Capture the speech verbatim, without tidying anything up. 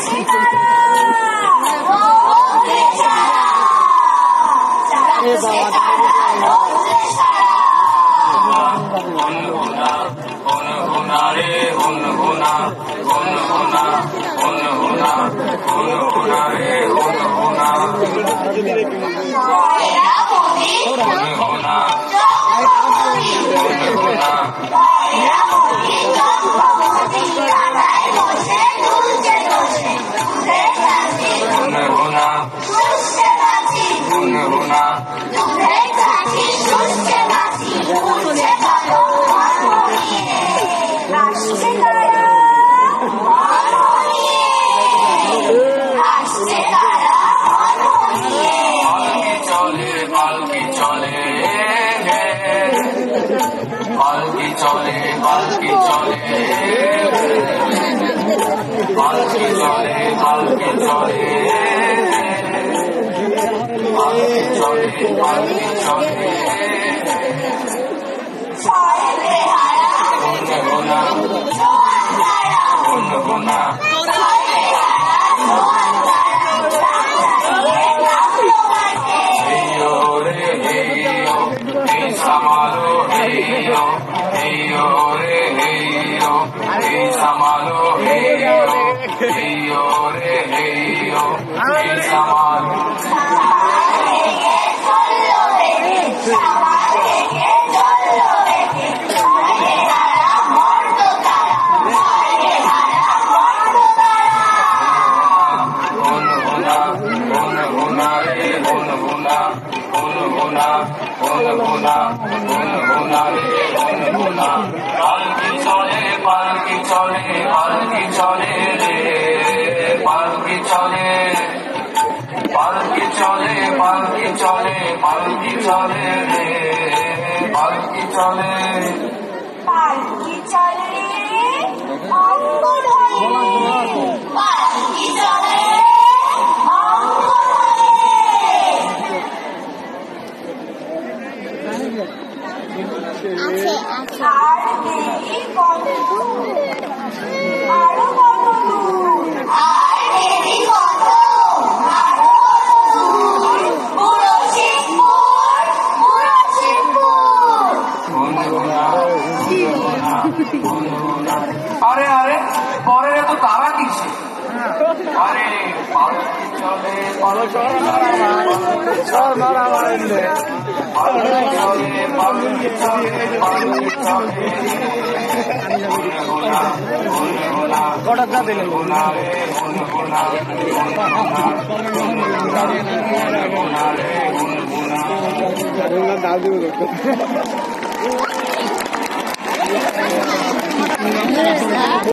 পালকি চলে পালকি চলে পালকি চলে পালকি চলে পালকি চলে পালকি চলে গুনগুনা গুনগুনা Samalo heyo, heyo re heyo, hey samalo heyo, heyo re heyo, hey samalo. পালকি চলে পালকি চলে পালকি চলে রে পালকি চলে পালকি চলে পালকি চলে পালকি চলে রে পালকি চলে পালকি চলে অঙ্গ ধরে পালকি চলে আছে আছে আর দেরি কত আরো কত আর দেরি কত আরো বুড়ো শিবপুর বুড়ো শিবপুর আরে আরে পরে এত তারা কিসে আরে পালকি চলে পালকি চলে পালকি চলে পালকি চলে কটা যা দিলেন গুনা রে গুনগুনা গুনা রে গুনগুনা দাও দিব